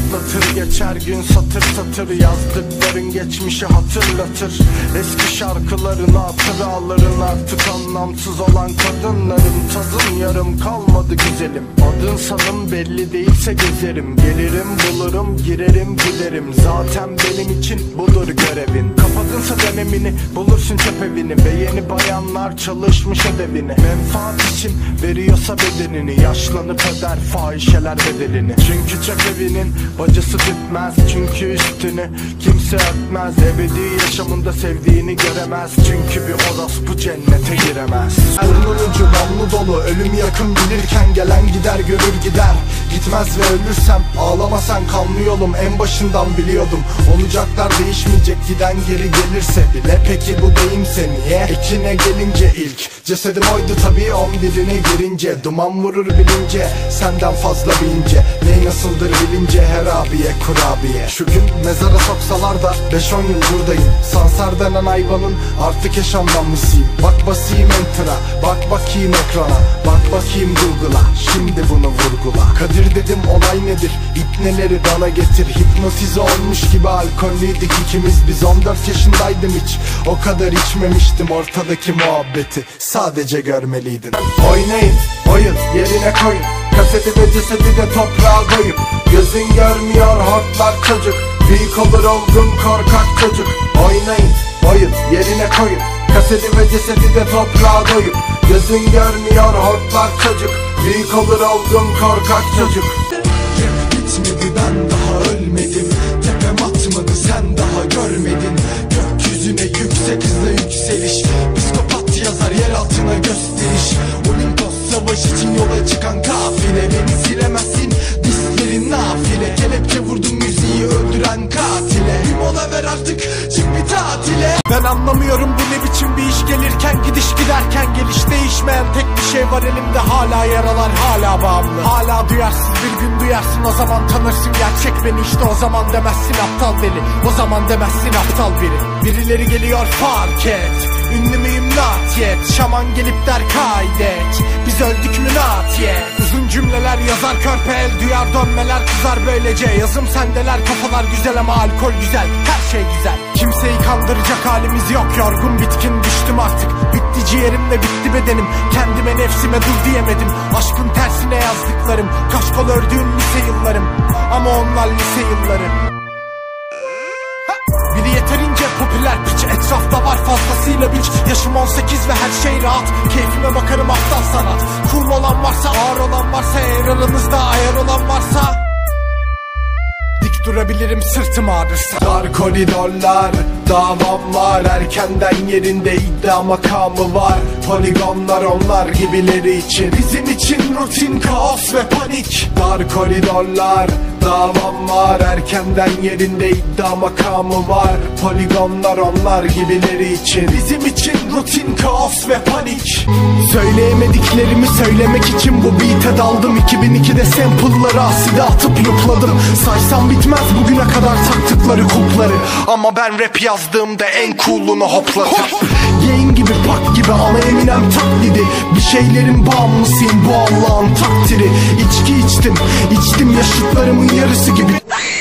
rahatlatır. Geçer gün satır satır, yazdıkların geçmişi hatırlatır. Eski şarkıların, hatıraların, artık anlamsız olan kadınların. Tadın yarım kalmadı güzelim, adın sanım belli değilse gezerim. Gelirim bulurum, girerim giderim, zaten benim için budur görevin. Kapadınsa dönemini bulursun çöp evini, ve yeni bayanlar çalışmış ödevini. Menfaat için veriyorsa bedenini, yaşlanıp öder fahişeler bedelini. Çünkü çöp evinin bacası tütmez, çünkü üstünü kimse öpmez. Ebedi yaşamında sevdiğini göremez, çünkü bir orospu cennete giremez. Burnun ucu namlu dolu, ölüm yakın bilirken gelen gider görür gider. Gitmez ve ölürsem ağlama sen, kanlı yolum en başından biliyordum. Olacaklar değişmeyecek, giden geri gelirse bile. Peki bu deyimse niye? Ekine gelince ilk cesedim oydu tabii, 11'ine girince. Duman vurur bilince, senden fazla bilince. Ney nasıldır bilince, her abiye kurabiye. Şu gün mezara soksalar da 5-10 yıl buradayım. Sansar denen hayvanın artık yaşanmamışıyım. Bak basayım enter'a, bak bakayım ekrana, bak bakayım Google'a, şimdi bunu vurgula. Kadir dedim olay nedir, ipneleri bana getir. Hipnotize olmuş gibi alkollüydük ikimiz biz. 14 yaşındaydım, hiç o kadar içmemiştim ortadaki muhabbeti, sadece görmeliydin. Oynayın, oyun yerine koyun, kaseti ve cesedi de toprağa koyup. Gözün görmüyor hortlak çocuk, büyük olur olgun korkak çocuk. Oynayın, oyun yerine koyun, kaseti ve cesedi de toprağa koyup. Gözün görmüyor hortlak çocuk, büyük olur olgun korkak çocuk. Rap bitmedi, ben daha ölmedim. Tepem atmadı, sen daha görmedin. Gökyüzüne yüksek hızla yükseliş, psikopat yazar yer altına gösteriş. Olimpos savaş için yola çıkan kafile, beni silemezsin dislerin nafile. Kelepçe vurdum müziği öldüren katile, bir mola ver artık, çık bir tatile. Ben anlamıyorum bu ne biçim bir iş, gelirken gidiş giderken geliş. Değişmeyen tek bir şey var elimde, hala yaralar hala bağımlı. Hala duyarsız, bir gün duyarsın, o zaman tanırsın gerçek beni. İşte o zaman demezsin aptal deli, o zaman demezsin aptal biri. Birileri geliyor fark et, ünlü müyüm not yet. Şaman gelip der kaydet, biz öldük mü not yet. Uzun cümleler yazar körpe el, duyar dönmeler kızar böylece. Yazım sendeler, kafalar güzel ama alkol güzel, her şey güzel. Kimseyi kandıracak halimiz yok, yorgun bitkin düştüm artık. Bitti ciğerim ve bitti bedenim, kendime nefsime dur diyemedim. Aşkın tersine yazdıklarım, kaşkol ördüğüm lise yıllarım, ama onlar lise yılları. Biri yeterince popüler piç, etrafta var fazlasıyla biç. Yaşım 18 ve her şey rahat, keyfime bakarım aptal sanat. Cool olan varsa, ağır olan varsa, eğer aranızda ayar olan varsa, dik durabilirim sırtım ağrırsa. Dar koridorlar, davam var, erkenden yerinde iddia makamı var. Poligonlar onlar gibileri için, bizim için rutin kaos ve panik. Dar koridorlar, davam var, erkenden yerinde iddia makamı var. Poligonlar onlar gibileri için, bizim için rutin kaos ve panik. Söyleyemediklerimi söylemek için bu beat'e daldım. 2002'de sample'ları aside atıp yupladım. Saysam bitmez bugüne kadar taktıkları kulpları, ama ben rap yazdığımda en cool'unu hoplatır. Yayın gibi pak gibi ama Eminem taklidi. Bir şeylerin bağımlısıyım, bu Allah'ın takdiri. İçki içtim yaşıtlarımın yarısı gibi.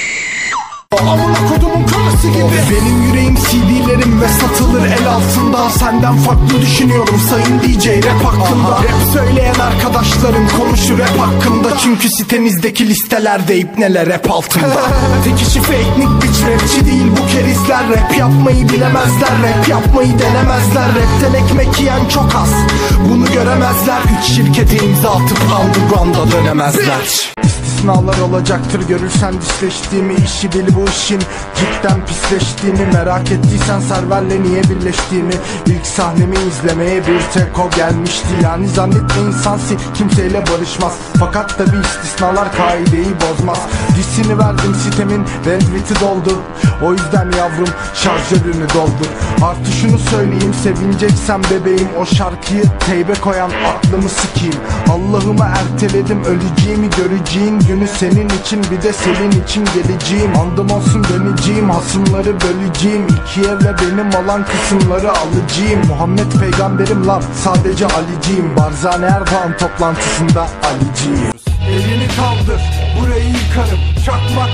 Amına kodumun karısı gibi. Benim yüreğim CD'lerim ve satılır el altında. Senden farklı düşünüyorum sayın DJ rap hakkında. Rap söyleyen arkadaşlarım konuşur rap hakkında, çünkü sitenizdeki listelerde ipneler rap altında. Tek işi fake nick bitch, rapçi değil bu kerizler. Rap yapmayı bilemezler, rap yapmayı denemezler. Rapten ekmek yiyen çok az, bunu göremezler. 3 şirkete imza atıp underground'a dönemezler. İstisnalar olacaktır, görürsen disleştiğimi. İşi bil bu işin cidden pisleştiğini. Merak ettiysen serverle niye birleştiğimi. İlk sahnemi izlemeye bir tek o gelmişti. Yani zannetme insansi kimseyle barışmaz, fakat tabi istisnalar kaideyi bozmaz. Disini verdim sitemin, bandwidth'i doldu. O yüzden yavrum şarjörünü doldur. Artı şunu söyleyeyim, sevineceksen bebeğim, o şarkıyı teybe koyan aklımı sikeyim. Allah'ıma erteledim öleceğimi, göreceğin günü senin için, bir de senin için geleceğim. Andım olsun döneceğim, hasımları böleceğim. İkiye ve benim olan kısımları alacağım. Muhammed peygamberim lan, sadece Aliciyim. Barzani Erdoğan toplantısında Aliciyim. Elini kaldır, burayı yıkarım. Çakmak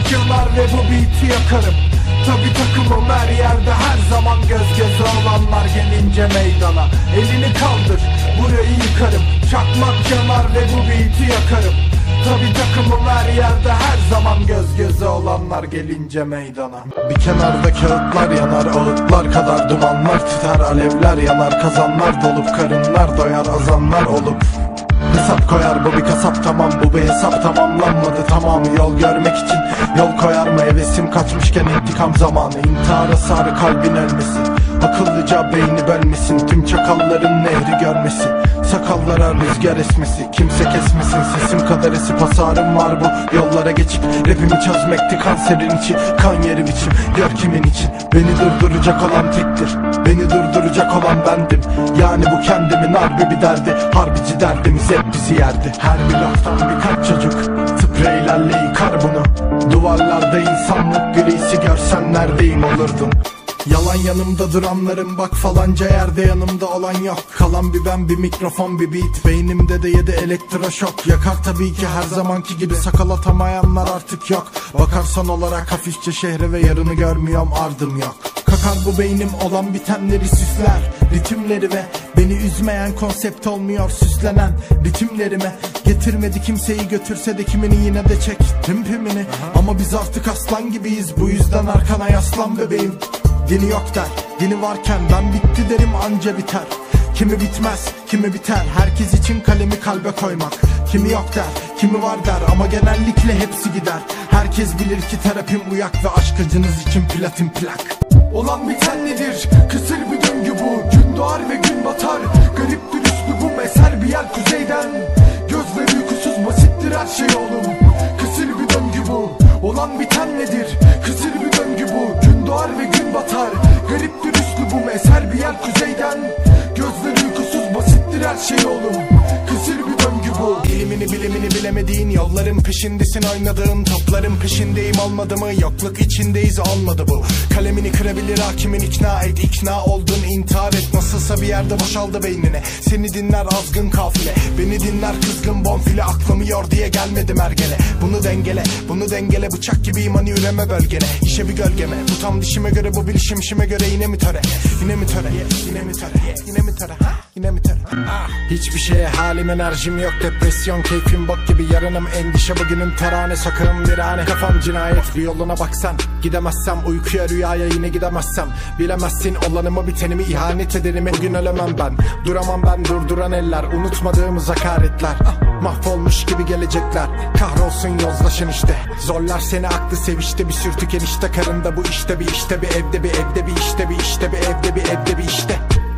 yanar ve bu beat'i yakarım. Tabi takımım her yerde, her zaman göz göze olanlar gelince meydana. Elini kaldır, burayı yıkarım. Çakmak yanar ve bu beat'i yakarım. Tabi takımım her yerde, her zaman göz göze olanlar gelince meydana. Bir kenarda kağıtlar yanar, ağıtlar kadar dumanlar tüter, alevler yanar, kazanlar dolup karınlar doyar, azanlar olup hesap koyar. Bu bir kasap, tamam, bu bir hesap tamamlanmadı, tamam. Yol görmek için yol koyar mı? Hevesim kaçmışken intikam zamanı. İntihara sarı kalbin ölmesi, akıllıca beyni bölmesin. Tüm çakalların nehri görmesi, sakallara rüzgar esmesi. Kimse kesmesin sesim kadar esip hasarım var bu yollara geçip. Rapimi çözmekti kanserin içi, kan yeri biçim. Gör kimin için beni durduracak olan tektir, beni durduracak olan bendim. Yani bu kendimin harbi bir derdi, harbici derdimiz hep bizi yerdi. Her bir laftan birkaç çocuk spreylerle yıkar bunu. Duvarlarda insanlık grisi görsen neredeyim olurdun. Yalan yanımda duranların, bak falanca yerde yanımda olan yok. Kalan bir ben, bir mikrofon, bir beat, beynimde de 7 elektroşok. Yakar tabii ki her zamanki gibi, sakal atamayanlar artık yok. Bakarsan olarak hafifçe şehre ve yarını görmüyorum, ardım yok. Kakar bu beynim olan bitenleri süsler, ritimleri ve beni üzmeyen konsept olmuyor süslenen ritimlerime. Getirmedi kimseyi, götürse de kimini yine de çek pimini. Ama biz artık aslan gibiyiz, bu yüzden arkana yaslan bebeğim. Dini yok der, dini varken ben bitti derim anca biter. Kimi bitmez, kimi biter, herkes için kalemi kalbe koymak. Kimi yok der, kimi var der ama genellikle hepsi gider. Herkes bilir ki terapim uyak ve aşk acınız için platin plak. Olan biten nedir? Kısır bir döngü bu. Gün doğar ve gün batar. Gariptir üslubum, eser bir yer kuzeyden. Gözler uykusuz, basittir her şey oğlum. Kısır bir döngü bu. Olan biten nedir? Kısır bir döngü bu. Gün doğar ve gün batar. Gariptir üslubum, eser bir yer kuzeyden. Gözler uykusuz, basittir her şey oğlum. Kısır bir döngü bu. İlimini bilimini bilemediğin yolların peşindesin, oynadığın topların peşindeyim, olmadı mı? Yokluk içindeyiz, olmadı bu. Kalemini kırabilir hakimin, ikna et, ikna oldun intihar et. Nasılsa bir yerde boşaldı beynine, seni dinler azgın kafile, beni dinler kızgın bonfile. Aklımı yor diye gelmedim ergele, bunu dengele, bunu dengele. Bıçak gibiyim hani üreme bölgene, işe bir gölgeme. Bu tam dişime göre, bu bilişim işime göre. Yine mi töre, yine mi töre, yine mi töre, yine mi töre, yine mi töre. Hiçbir şeye halim, enerjim yok, depresyon keyfim bok gibi. Yarınım endişe, bugünüm terane, sokağım virane. Kafam cinayet, bir yoluna baksan gidemezsem, uykuya rüyaya yine gidemezsem. Bilemezsin olanımı bitenimi, ihanet ederim. Bugün ölemem ben, duramam ben, durduran eller. Unutmadığımız hakaretler, mahvolmuş gibi gelecekler. Kahrolsun yozlaşın işte, zorlar seni aklı sevişte. Bir sürtük enişte karında, bu işte bir işte, bir evde bir evde bir işte, bir işte bir evde bir evde bir işte.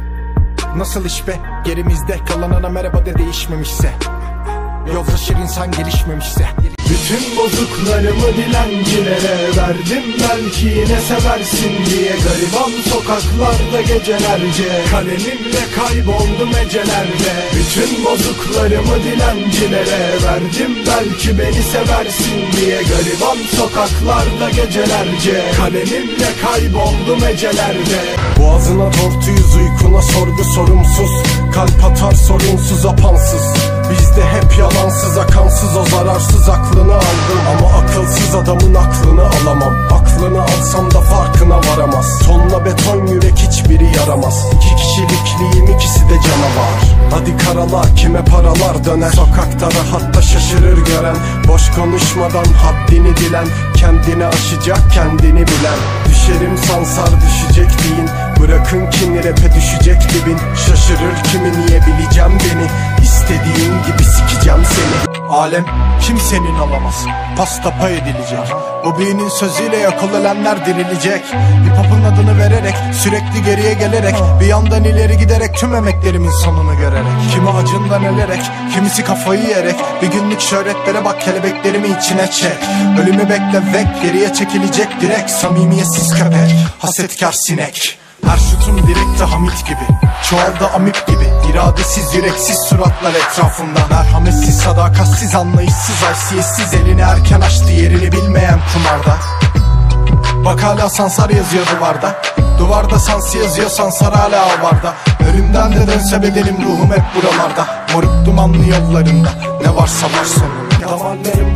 Nasıl iş be, gerimizde kalanana merhaba de değişmemişse. Yozlaşır insan gelişmemişse. Bütün bozuklarımı dilencilere verdim, belki yine seversin diye. Gariban sokaklarda gecelerce, kalemimle kayboldum ecelerde. Bütün bozuklarımı dilencilere verdim, belki beni seversin diye. Gariban sokaklarda gecelerce, kalemimle kayboldum ecelerde. Boğazına tortuyuz, uykuna sorgu sorumsuz. Kalp atar sorunsuz, apansız. Bizde hep yalansız, akansız, o zararsız aklını aldım. Ama akılsız adamın aklını alamam. Aklını alsam da farkına varamaz. Tonla beton yürek hiçbiri yaramaz. İki kişilikliyim, ikisi de canavar. Hadi karala, kime paralar döner. Sokakta rahatta şaşırır gören. Boş konuşmadan haddini dilen. Kendini aşacak, kendini bilen. Düşerim sansar, düşecek deyin. Bırakın kini, rap'e düşecek dibin. Şaşırır kimi, niye bileceğim beni. İstediğin gibi sikeceğim seni. Alem kimsenin olamaz, pasta pay edilecek. Bu büyünün sözüyle yok olanlar dirilecek. Hip hop'un adını vererek, sürekli geriye gelerek, bir yandan ileri giderek, tüm emeklerimin sonunu görerek. Kimi acından ölerek, kimisi kafayı yiyerek. Bir günlük şöhretlere bak, kelebeklerimi içine çek. Ölümü bekle vek, geriye çekilecek direkt. Samimiyetsiz köpek, hasetkar sinek. Her şutum direkte Hamit gibi, çoğalda amip gibi. İradesiz, yüreksiz suratlar etrafında. Merhametsiz, sadakatsiz, anlayışsız, haysiyetsiz. Elini erken açtı, yerini bilmeyen kumarda. Bak hala Sansar yazıyor duvarda. Duvarda Sansı yazıyor, Sansar hala avarda. Ölümden de dönse bedenim, ruhum hep buralarda. Moruk dumanlı yollarında, ne varsa var sonunda. Damarlarımda kan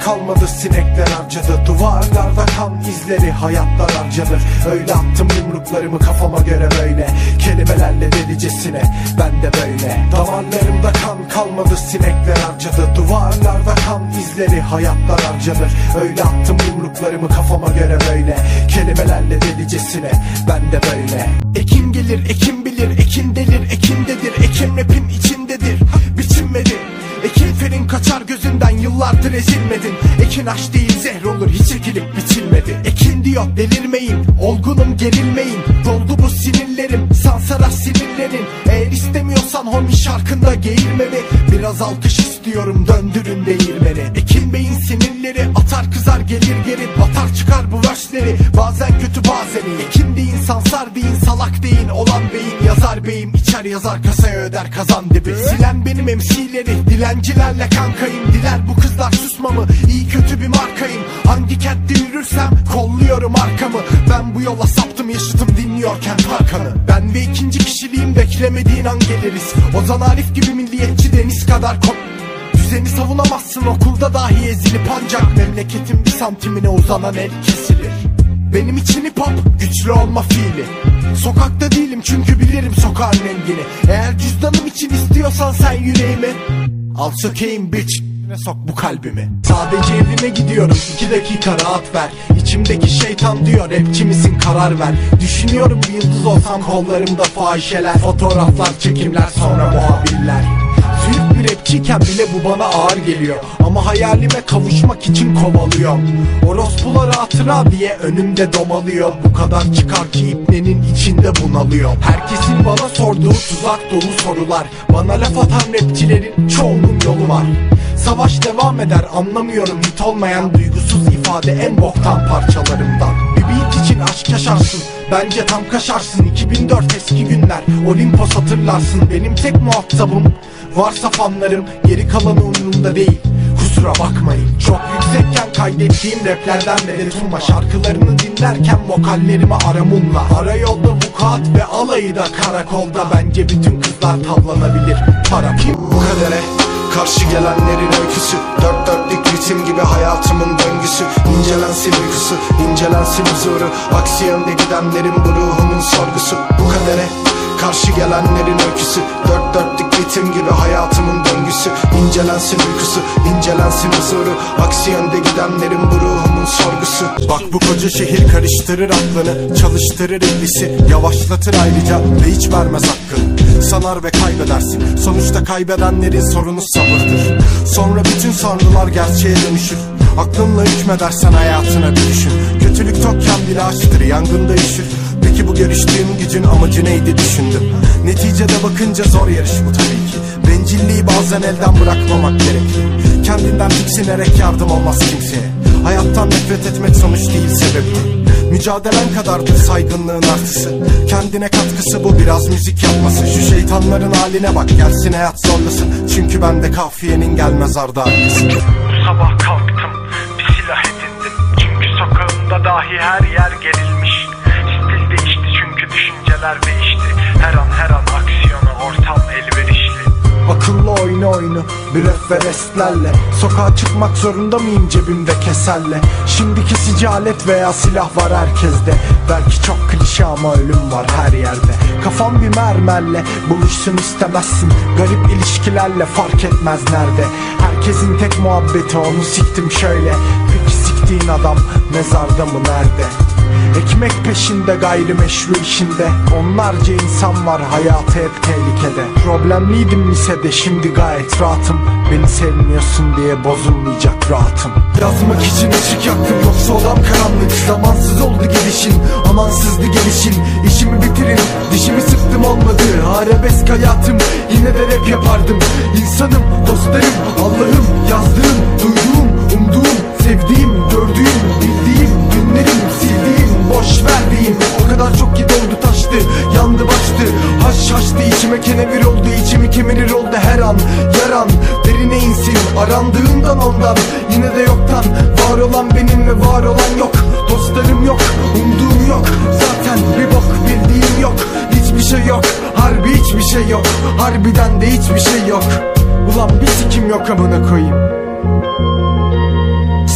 kalmadı, sinekler harcadı. Duvarlarda kan izleri, hayatlar harcadı. Öyle attım yumruklarımı kafama göre böyle, kelimelerle delicesine, ben de böyle. Damarlarımda kan kalmadı, sinekler harcadı. Duvarlarda kan izleri, hayatlar harcadı. Öyle attım yumruklarımı kafama göre böyle, kelimelerle delicesine, ben de böyle. Ekin gelir, ekin bilir, ekin delir, ekindedir. Ekin rapin içindedir, biçinmedi. Ekin ferin kaçar gözünden, yıllardır ezilmedin. Ekin aş değil zehr olur, hiç ekilip biçilmedi. Ekin diyor delirmeyin, olgunum gerilmeyin. Doldu bu sinirlerim, sansara sinirlerin. Eğer istemiyorsan homi şarkında geğirmemi, biraz alkış istiyorum, döndürün değirmeni. Ekin beyin sinirleri atar kızar gelir geri, batar çıkar bu versleri, bazen kötü bazen iyi. Ekin deyin, sansar deyin, salak deyin, olan beyin yazar beyim, içer yazar kasaya öder kazan dibi. Silen benim MC'leri, dilencilerle kankayım. Diler bu kızlar susmamı, iyi kötü bir markayım. Hangi kentte yürürsem kolluyorum arkamı. Ben bu yola saptım, yaşıtım dinliyorken Tarkan'ı. Ben ve ikinci kişiliğim, beklemediğin an geliriz. Ozan Arif gibi milliyetçi, deniz kadar düzeni savunamazsın, okulda dahi ezilip ancak memleketin bir santimine uzanan el kesilir. Benim için hip hop güçlü olma fiili. Sokakta değilim çünkü bilirim sokağın rengini. Eğer cüzdanım için istiyorsan sen yüreğimi, al sökeyim bitch, sok bu kalbimi. Sadece evime gidiyorum, 2 dakika rahat ver. İçimdeki şeytan diyor rapçi misin, karar ver. Düşünüyorum bir yıldız olsam, kollarımda fahişeler, fotoğraflar, çekimler, sonra muhabirler. Büyük bir rapçiyken bile bu bana ağır geliyor, ama hayalime kavuşmak için kovalıyorum. Orospuları hatıra diye önümde domalıyor. Bu kadar çıkar ki ipnenin içinde bunalıyor. Herkesin bana sorduğu tuzak dolu sorular. Bana laf atan rapçilerin çoğunun yolu var. Savaş devam eder, anlamıyorum hit olmayan duygusuz ifade en boktan parçalarımdan. Bir beat için aşk yaşarsın, bence tam kaşarsın. 2004 eski günler, Olimpos hatırlarsın. Benim tek muhatabım varsa fanlarım, geri kalanı umurumda değil, kusura bakmayın. Çok yüksekken kaydettiğim raplerden medet umma. Şarkılarını dinlerken vokallerimi aramunla. Ara yolda vukuat ve alayı da karakolda. Bence bütün kızlar tavlanabilir, para kim? Bu kadere karşı gelenlerin öyküsü, dört dörtlük ritim gibi hayatımın döngüsü. İncelensin uykusu, incelensin huzuru, aksi yönde gidenlerin bu ruhumun sorgusu. Bu kadere karşı gelenlerin öyküsü, dört dörtlük ritim gibi hayatımın döngüsü. İncelensin uykusu, incelensin huzuru, aksi yönde gidenlerin bu ruhumun sorgusu. Bak bu koca şehir karıştırır aklını, çalıştırır iblisi, yavaşlatır ayrıca ve hiç vermez hakkını. Sanar ve kaybedersin, sonuçta kaybedenlerin sorunu sabırdır. Sonra bütün sanrılar gerçeğe dönüşür. Aklınla hükmedersen hayatına bir düşün. Kötülük tokken bile aşktır, yangında üşür. Peki bu görüştüğüm gücün amacı neydi düşündüm. Neticede bakınca zor yarış bu tabii ki. Bencilliği bazen elden bırakmamak gerekli. Kendinden tiksinerek yardım olmaz kimseye. Hayattan nefret etmek sonuç değil, sebep değil. Mücadelen kadardır saygınlığın artısı. Kendine katkısı bu, biraz müzik yapması. Şu şeytanların haline bak, gelsin hayat zorlasın. Çünkü bende kafiyenin gelmez ardı arkası. Bu sabah kalktım, bir silah edindim. Çünkü sokağımda dahi her yer gerilmiş. Stil değişti çünkü düşünceler değişti. Her an aksiyona ortam elverişli. Akıllı oyunu bir referenslerle. Sokağa çıkmak zorunda mıyım cebimde keselle? Şimdi kesici alet veya silah var herkeste. Belki çok klişe ama ölüm var her yerde. Kafam bir mermerle buluşsun istemezsin. Garip ilişkilerle fark etmez nerede. Herkesin tek muhabbeti onu siktim şöyle. Peki siktiğin adam mezarda mı, nerede? Ekmek peşinde, gayrimeşru işinde. Onlarca insan var, hayatı hep tehlikede. Problemliydim lisede, şimdi gayet rahatım. Beni sevmiyorsun diye bozulmayacak rahatım. Yazmak için ışık yaktım, yoksa odam karanlık. Zamansız oldu gelişin, amansızdı gelişin. İşimi bitirin, dişimi sıktım olmadı. Arabesk hayatım, yine de rap yapardım. İnsanım, dostlarım, Allah'ım, yazdığım, duyduğum, umduğum, sevdiğim, gördüğüm, bildiğim, günlerim, sildiğim, boş verdiğim. O kadar çok ki doldu taştı, yandı baştı. Haş haştı, içime kenevir oldu, içimi kemirir oldu her an. Yaran derine insin, arandığından ondan. Yine de yoktan var olan benim ve var olan yok. Dostlarım yok, umduğum yok. Zaten bir bok bildiğim yok. Hiçbir şey yok, harbi hiçbir şey yok. Harbiden de hiçbir şey yok. Ulan bir sikim yok amına koyayım.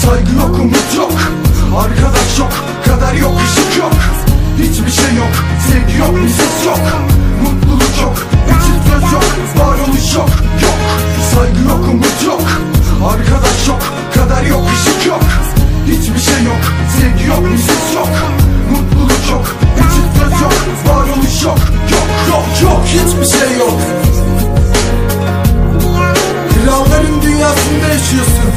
Saygı yok, umut yok, arkadaş yok, kader yok, ışık yok. Hiçbir şey yok, sevgi yok, bir ses yok. Mutluluk yok, bir çift göz yok, varoluş yok, yok. Saygı yok, umut yok, arkadaş yok, kader yok, ışık yok. Hiçbir şey yok, sevgi yok, bir ses yok. Mutluluk yok, bir çift göz yok, varoluş yok, yok, yok, yok. Hiçbir şey yok. Kralların dünyasında yaşıyorsun.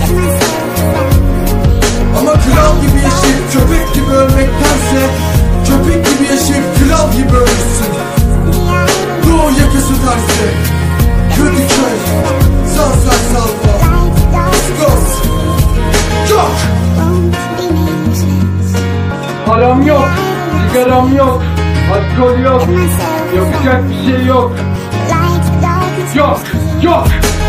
Ama kral gibi yaşayıp köpek gibi ölmektense köpek gibi yaşayıp kral gibi ölürsün. Doğu yakası tersi, Kadıköy, Sansar Salva, Skos. Yok. Param yok, sigaram yok, alkol yok, yapacak bir şey yok. Yok, yok.